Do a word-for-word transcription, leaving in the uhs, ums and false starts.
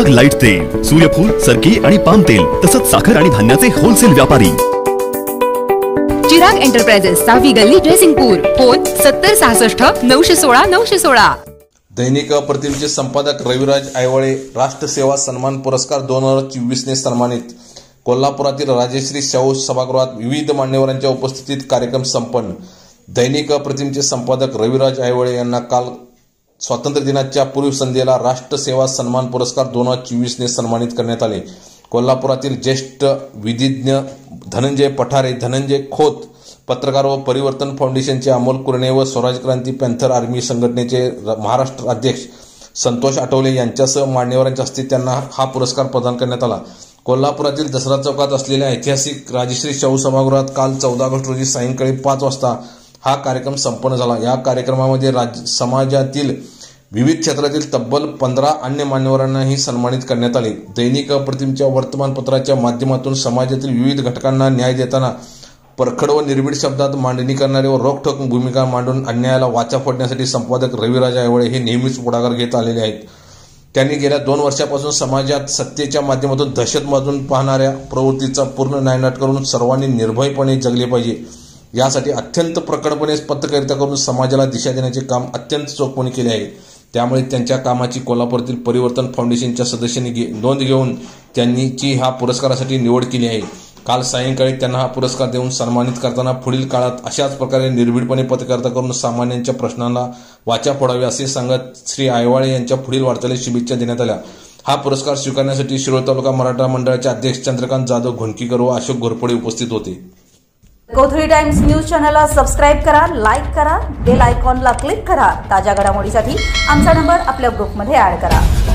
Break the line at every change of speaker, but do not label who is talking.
Chirag light तेल, सूर्यफूल, सरकी आणि पाम तेल तसंच साखर आणि धान्याचे होलसेल व्यापारी।
चिराग एंटरप्राइजेस, सहावी गल्ली, जयसिंगपूर। फोन सत्तर सहासष्ट नऊशे सोळा नऊशे सोळा।
दैनिक प्रतिनिधीचे संपादक रविराज आयवळे राष्ट्र सेवा सन्मान पुरस्कार दोन हजार चोवीस ने सन्मानित। कोल्हापुरातील राजश्री शाहू सभागृहात विविध मान्यवरांच्या उपस्थितीत कार्यक्रम संपन्न। दैनिक प्रतिनिधीचे संपादक रविराज आयवळे यांना काल स्वातंत्र्य दिनाच्या पूर्व संध्येला राष्ट्र सेवा सन्मान पुरस्कार दोन हजार चोवीस ने सन्मानित करण्यात आले। कोल्हापुरातील ज्येष्ठ विधिज्ञ धनंजय पठारे, धनंजय खोत, पत्रकार व परिवर्तन फाउंडेशनचे अमोल कुरणे व स्वराज क्रांती पॅन्थर आर्मी संघटनेचे महाराष्ट्र अध्यक्ष संतोष आठवले यांच्यासह मान्यवरांच्या हस्ते त्यांना हा पुरस्कार प्रदान करण्यात आला। कोल्हापुरातील दसरा चौकात असलेल्या ऐतिहासिक राजश्री शाहू सभागृहात काल चौदा ऑगस्ट रोजी सायंकाळी पाच वाजता हा कार्यक्रम संपन्न झाला। या कार्यक्रमामध्ये राज्य समाजातील विविध क्षेत्रातील तब्बल पंधरा अन्य मान्यवरांनाही सन्मानित करण्यात आले। दैनिक प्रतिनिधीच्या वर्तमानपत्राच्या माध्यमातून समाजातील विविध घटकांना न्याय देताना परखड व निर्भीड शब्दात मांडणी करणारे व रोखठोक भूमिका मांडून अन्यायाला वाचा फोडण्यासाठी संपादक रविराज आयवळे हे नेहमीच पुढाकार घेत आलेले आहेत। त्यांनी गेल्या दोन वर्षापासून समाजात सत्तेच्या माध्यमातून दहशत माजून पाहणाऱ्या प्रवृत्तीचा पूर्ण नायनाट करून सर्वांनी निर्भयपणे जगले पाहिजे यासाठी अत्यंत प्रकटपणे पत्रकारिता करून समाजाला दिशा देण्याचे काम अत्यंत चोखपणे केले आहे। त्यामुळे त्यांच्या कामाची कोल्हापुरातील परिवर्तन फाउंडेशनच्या सदस्यांनी नोंद घेऊन त्यांची हा पुरस्कारासाठी निवड केली आहे। काल सायंकाळी त्यांना हा पुरस्कार देऊन सन्मानित करताना पुढील काळात अशाच प्रकारे निर्भीडपणे पत्रकारिता करून सामान्यांच्या प्रश्नांना वाचा फोडावी असे सांगत श्री आयवाळे यांच्या पुढील वाटचालीस शुभेच्छा देण्यात आल्या। हा पुरस्कार स्वीकारण्यासाठी शिरोळ तालुका मराठा मंडळाचे अध्यक्ष चंद्रकांत जाधव घोणकीकर व अशोक घोरपडे उपस्थित होते।
कोथळी टाइम्स न्यूज चॅनलला सबस्क्राइब करा, लाईक करा, बेल आयकॉनला क्लिक करा। ताज्या घडामोडीसाठी आमचा नंबर आपल्या ग्रुपमध्ये ऍड करा।